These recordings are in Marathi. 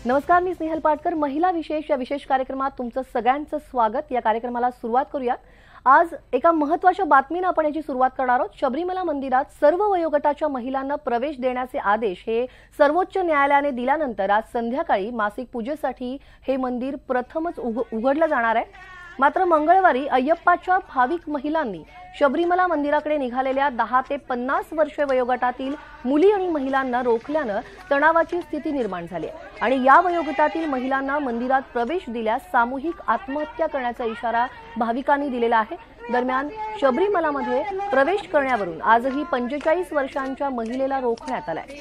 नमस्कार, मी स्नेहल पाटकर. महिला विशेष या विशेष कार्यक्रमात तुमचं सगळ्यांचं स्वागत. या कार्यक्रमाला सुरुवात करूयात. आज एका महत्त्वाच्या बातमीने आपण याची सुरुवात करणार आहोत. शबरीमला मंदिरात सर्व वयोगटाच्या महिलांना प्रवेश देण्याचे आदेश हे सर्वोच्च न्यायालयाने दिल्यानंतर आज संध्याकाळी मासिक पूजेसाठी हे मंदिर प्रथमच उघडलं जाणार आहे. मात्र मंगळवारी अय्यप्पाच्या भाविक महिलांनी शबरीमला मंदिराकडे निघालेल्या 10 ते 50 वर्षे वयोगटातील मुली आणि महिलांना रोखल्यानं तणावाची स्थिती निर्माण झाली आणि या वयोगटातील महिलांना मंदिरात प्रवेश दिल्यास सामूहिक आत्महत्या करण्याचा इशारा भाविकांनी दिलेला आहे. दरम्यान शबरीमलामध्ये प्रवेश करण्यावरून आजही 45 वर्षांच्या महिलेला रोखण्यात आलंय.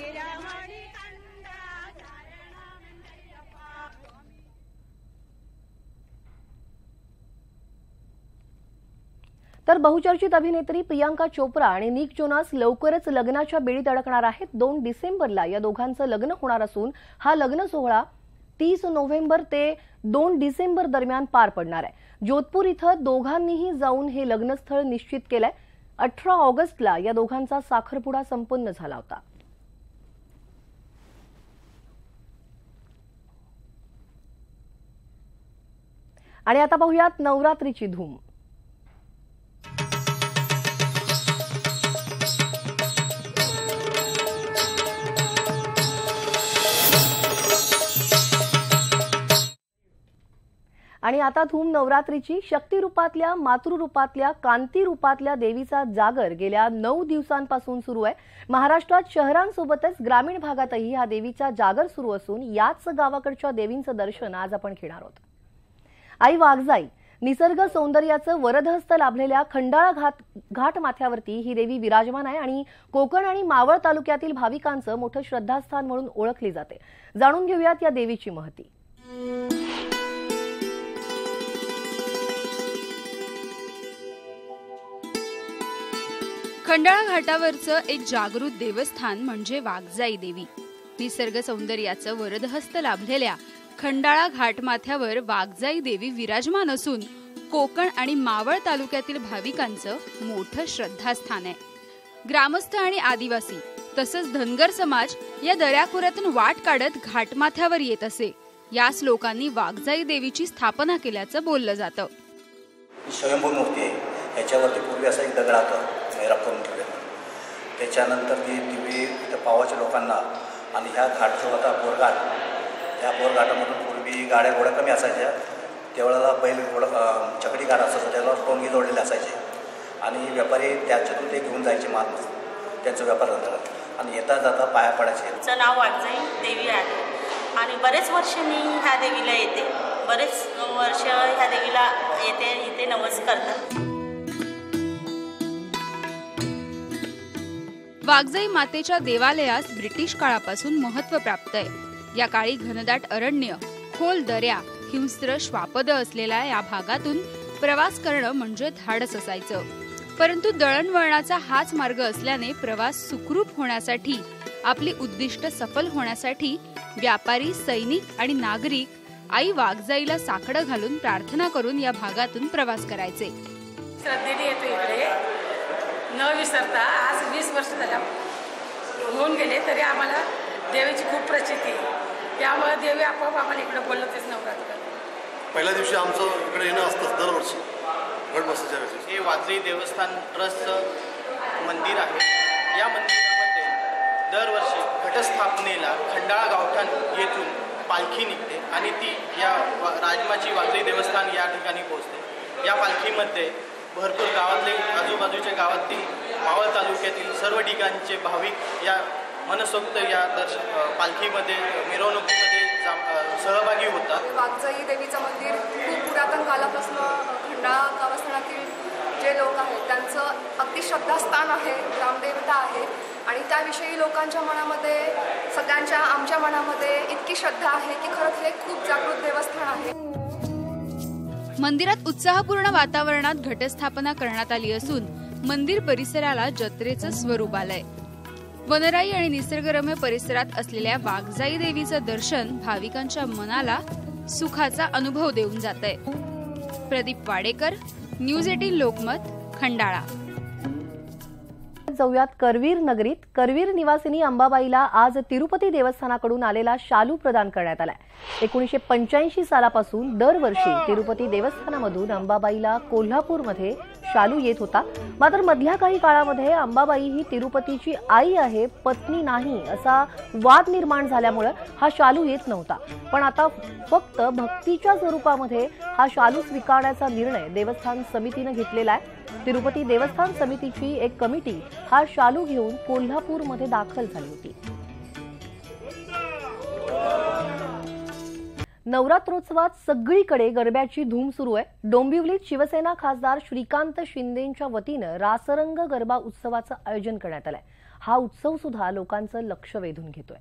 तर बहुचर्चित अभिनेत्री प्रियांका चोप्रा आणि निक जोनास लवकरच लग्नाच्या बेडीत अडकणार आहेत. 2 डिसेंबरला या दोघांचं लग्न होणार असून हा लग्न सोहळा 30 नोव्हेंबर ते 2 डिसेंबर दरम्यान पार पडणार आहे. जोधपूर इथं दोघांनीही जाऊन हे लग्नस्थळ निश्चित केलंय. 18 ऑगस्टला या दोघांचा साखरपुडा संपन्न झाला होता. आणि आता पाहूयात नवरात्रीची धूम. आणि आता धूम नवरात्रीची. शक्ती रूपातल्या, मातृरूपातल्या, कांती रूपातल्या देवीचा जागर गेल्या 9 दिवसांपासून सुरू आहे. महाराष्ट्रात शहरांसोबतच ग्रामीण भागातही हा देवीचा जागर सुरू असून याच गावाकडच्या देवींचं दर्शन आज आपण घेणार आहोत. आई वाघजाई निसर्ग सौंदर्याचं वरदहस्त लाभलेल्या खंडाळा घाट माथ्यावरती ही देवी विराजमान आहे आणि कोकण आणि मावळ तालुक्यातील भाविकांचं मोठं श्रद्धास्थान म्हणून ओळखली जाते. जाणून घेऊयात या देवीची महती. खंडाळा घाटावरचं एक जागृत देवस्थान म्हणजे वाघजाई देवी. निसर्ग सौंदर्याचं वरदहस्त लाभलेल्या खंडाळा घाटमाथ्यावर वाघजाई देवी विराजमान असून कोकण आणि मावळ तालुक्यातील भाविकांचं मोठं श्रद्धास्थान आहे. ग्रामस्थ आणि आदिवासी तसंच धनगर समाज या दऱ्याखोऱ्यातून वाट काढत घाटमाथ्यावर येत असे. याच लोकांनी वाघजाई देवीची स्थापना केल्याचं बोललं जातं. स्वयंभू मूर्ती आहे. याच्यावरती पूर्वी असा एक दगड होता, मेहराब करून ठेवलेला. त्याच्यानंतर ती देवी इथं पावाच्या लोकांना आणि ह्या घाट जो होता बोरघाट, त्या बोरघाटामधून पूर्वी गाड्या घोड्या कमी असायच्या. त्यावेळेला बैल घोडं चकडी घाट असायचं, त्याला टोंगी जोडलेले असायचे आणि व्यापारी त्याच्यातून ते घेऊन जायचे माल, त्यांचा व्यापार धंदा आणि येता जाता पाया पडायचे. तिचं नाव वाघजाई देवी आहे आणि बरेच वर्ष मी ह्या देवीला येते. बरेच वर्ष ह्या देवीला येते, इथे नवस करतात. वाघजाई मातेच्या देवालयास ब्रिटिश काळापासून महत्त्व प्राप्त आहे. या काळी घनदाट अरण्य, खोल दऱ्या, हिंस्त्र श्वापद असलेल्या या भागातून प्रवास करणं म्हणजे धाडस असायचं. परंतु दळणवळणाचा हाच मार्ग असल्याने प्रवास सुखरूप होण्यासाठी, आपली उद्दिष्ट सफल होण्यासाठी व्यापारी, सैनिक आणि नागरिक आई वाघजाईला साकडं घालून प्रार्थना करून या भागातून प्रवास करायचे. श्रद्धेने येतो इकडे न विसरता. आज 20 वर्ष झाल्या होऊन गेले तरी आम्हाला देवीची खूप प्रचिती आहे. त्यामुळे देवी आपोआप आम्हाला इकडे बोलवतेच. नवरात्र पहिल्या दिवशी आमचं इकडे येणं असतं दरवर्षी गणबसाच्या वेळेस. हे वाघजाई देवस्थान ट्रस्टचं मंदिर आहे. या मंदिरामध्ये दरवर्षी घटस्थापनेला खंडाळा गावठाण येथून पालखी निघते आणि ती या राजमाची वाघजाई देवस्थान या ठिकाणी पोहोचते. या पालखीमध्ये भरपूर गावातले, आजूबाजूच्या गावातील, मावळ तालुक्यातील सर्व ठिकाणचे भाविक या मनसोक्त या पालखीमध्ये, मिरवणुकीमध्ये सहभागी होतात. वाघजाई देवीचं मंदिर खूप पुरातन कालापासून खंडाळा गावस्थानातील जे लोक आहेत त्यांचं अगदी श्रद्धास्थान आहे, ग्रामदेवता आहे आणि त्याविषयी लोकांच्या मनामध्ये, सगळ्यांच्या आमच्या मनामध्ये इतकी श्रद्धा आहे की खरंच हे खूप जागृत देवस्थान आहे. मंदिरात उत्साहपूर्ण वातावरणात घटस्थापना करण्यात आली असून मंदिर परिसराला जत्रेचं स्वरूप आलंय. वनराई आणि निसर्गरम्य परिसरात असलेल्या वाघजाई देवीचं दर्शन भाविकांच्या मनाला सुखाचा अनुभव देऊन जातंय. प्रदीप वाडेकर, न्यूज 18 लोकमत, खंडाळा. जाऊयात करवीर नगरीत. करवीर निवासिनी अंबाबाईला आज तिरुपती देवस्थानाकडून आलेला शालू प्रदान करण्यात आलाय. 1985 सालापासून दरवर्षी तिरुपती देवस्थानामधून अंबाबाईला कोल्हापूरमध्ये शालू येत होता. मात्र मधल्या काही काळामध्ये अंबाबाई ही तिरुपतीची आई आहे, पत्नी नाही असा वाद निर्माण झाल्यामुळे हा शालू येत नव्हता. पण आता फक्त भक्तीच्या स्वरूपामध्ये हा शालू स्वीकारण्याचा निर्णय देवस्थान समितीने घेतलेला आहे. तिरुपती देवस्थान समितीची एक कमिटी हा शालू घेऊन कोल्हापूरमध्ये दाखल झाली होती. नवरात्रोत्सवात सगळीकडे गरब्याची धूम सुरू आहे. डोंबिवलीत शिवसेना खासदार श्रीकांत शिंदेंच्या वतीनं रासरंग गरबा उत्सवाचं आयोजन करण्यात आलंय. हा उत्सव सुद्धा लोकांचं लक्ष वेधून घेतोय.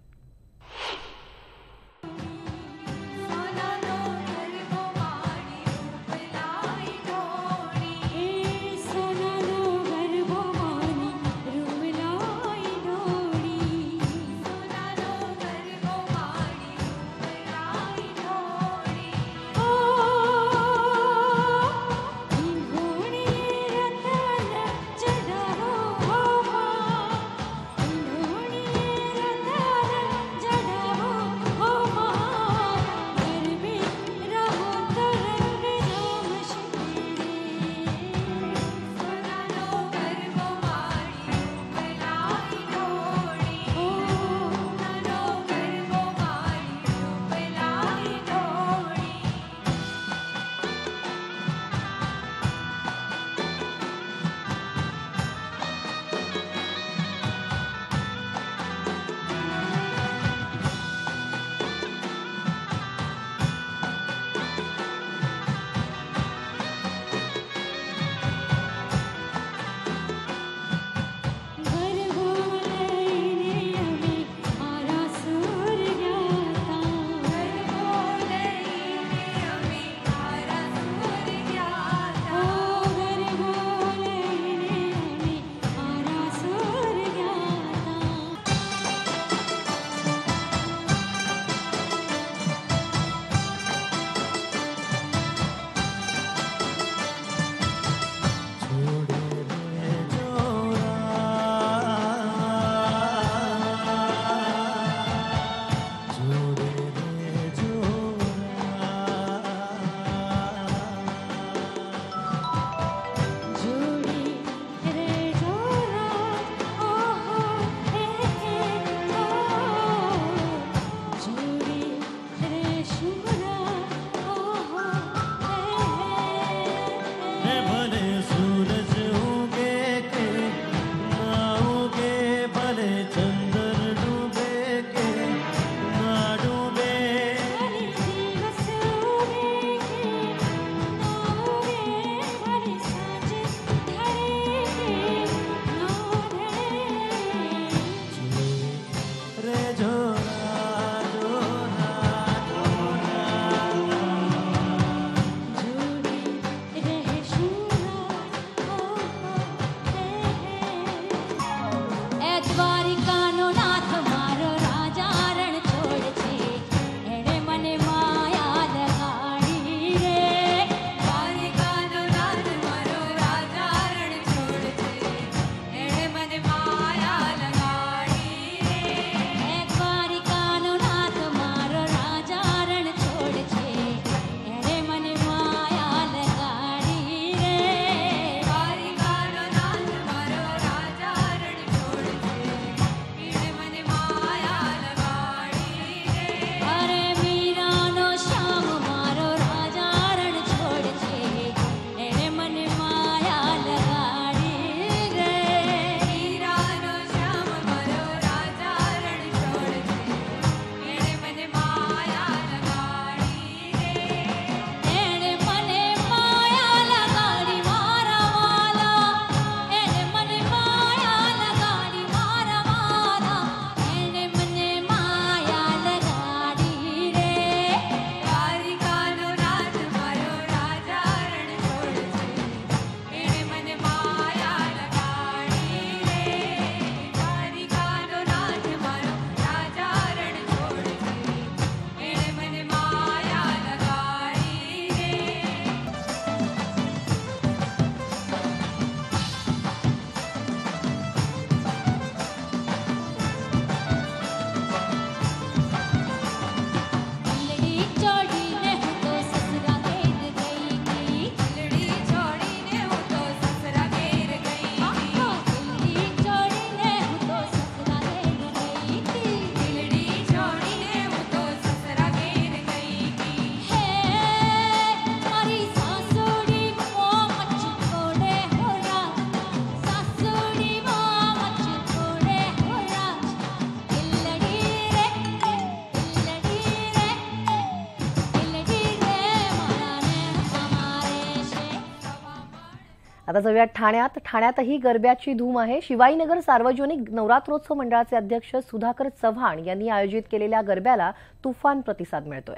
आता जाऊया ठाण्यातही गरब्याची धूम आहे. शिवाईनगर सार्वजनिक नवरात्रोत्सव मंडळाचे अध्यक्ष सुधाकर चव्हाण यांनी आयोजित केलेल्या गरब्याला तुफान प्रतिसाद मिळतोय.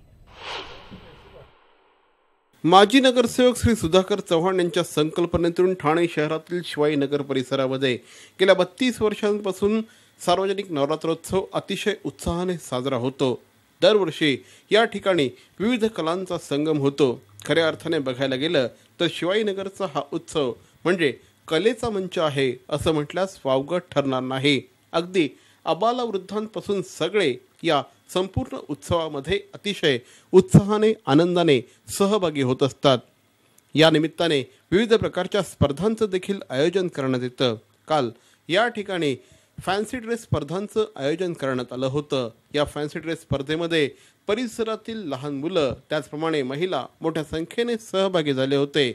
माजी नगरसेवक श्री सुधाकर चव्हाण यांच्या संकल्पनेतून ठाणे शहरातील शिवाईनगर परिसरामध्ये गेल्या 32 वर्षांपासून सार्वजनिक नवरात्रोत्सव अतिशय उत्साहाने साजरा होतो. दरवर्षी या ठिकाणी विविध कलांचा संगम होतो. खऱ्या अर्थाने बघायला गेलं तर शिवाईनगरचा हा उत्सव म्हणजे कलेचा मंच आहे असं म्हटल्यास वावगं ठरणार नाही. अगदी आबालवृद्धांपासून सगळे या संपूर्ण उत्सवामध्ये अतिशय उत्साहाने आनंदाने सहभागी होत असतात. या निमित्ताने विविध प्रकारच्या स्पर्धांचं देखील आयोजन करण्यात येतं. काल या ठिकाणी फॅन्सी ड्रेस स्पर्धांचं आयोजन करण्यात आलं होतं. या फॅन्सी ड्रेस स्पर्धेमध्ये परिसरातील लहान मुलं त्याचप्रमाणे महिला मोठ्या संख्येने सहभागी झाले होते.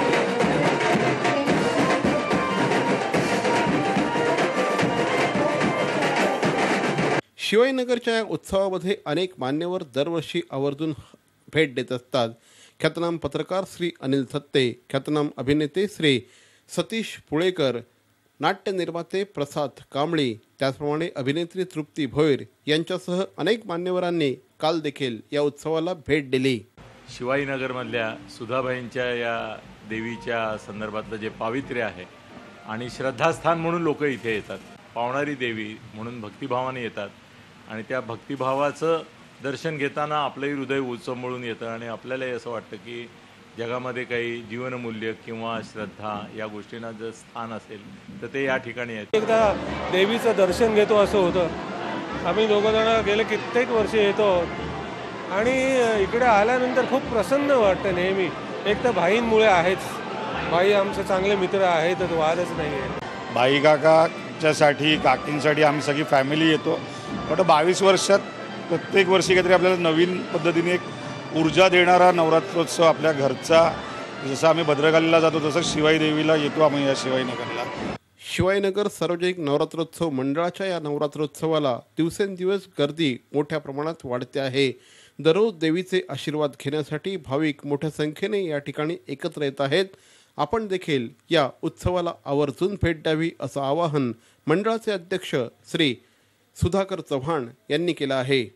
शिवाईनगरच्या या उत्सवामध्ये अनेक मान्यवर दरवर्षी आवर्जून भेट देत असतात. ख्यातनाम पत्रकार श्री अनिल थत्ते, ख्यातनाम अभिनेते श्री सतीश पुळेकर, नाट्य निर्माते प्रसाद कांबळी, त्याचप्रमाणे अभिनेत्री तृप्ती भोईर यांच्यासह अनेक मान्यवरांनी काल देखील या उत्सवाला भेट दिली. शिवाईनगरमधल्या सुधाबाईंच्या या देवीच्या संदर्भातलं जे पावित्र्य आहे आणि श्रद्धास्थान म्हणून लोक इथे येतात. पावणारी देवी म्हणून भक्तिभावाने येतात आणि त्या भक्तिभावाचं दर्शन घेताना आपलंही हृदय उचंबळून येतं आणि आपल्यालाही असं वाटतं की जगामध्ये काही जीवनमूल्य किंवा श्रद्धा या गोष्टींना जर स्थान असेल तर ते या ठिकाणी आहेत. एकदा देवीचं दर्शन घेतो असं होतं. आम्ही दोघं जण गेले कित्येक वर्ष येतो आणि इकडे आल्यानंतर खूप प्रसन्न वाटतं नेहमी. एक तर भाईंमुळे आहेच, भाई आमचे चांगले मित्र आहेत, तर वादच नाही आहे. भाई काकाच्यासाठी काकींसाठी आम्ही सगळी फॅमिली येतो. पण 22 वर्षात प्रत्येक वर्षी काहीतरी आपल्याला नवीन पद्धतीने एक ऊर्जा देणारा नवरात्रोत्सव आपल्या घरचा, जसं आम्ही भद्रकालीला जातो तसं शिवाई देवीला येतो आम्ही या शिवाईनगरला. शिवाईनगर सार्वजनिक नवरात्रोत्सव मंडळाच्या या नवरात्रोत्सवाला दिवसेंदिवस गर्दी मोठ्या प्रमाणात वाढते आहे. दररोज देवीचे आशीर्वाद घेण्यासाठी भाविक मोठ्या संख्येने या ठिकाणी एकत्र येत आहेत. आपण देखील या उत्सवाला आवर्जून भेट द्यावी असं आवाहन मंडळाचे अध्यक्ष श्री सुधाकर चव्हाण यांनी केलं आहे.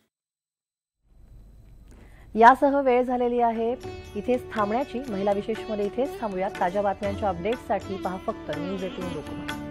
यासह वेळ झालेली आहे इथेच थांबण्याची. महिला विशेषमध्ये इथेच थांबूयात. ताज्या बातम्यांच्या अपडेट्ससाठी पहा फक्त न्यूज 18 लोकमत.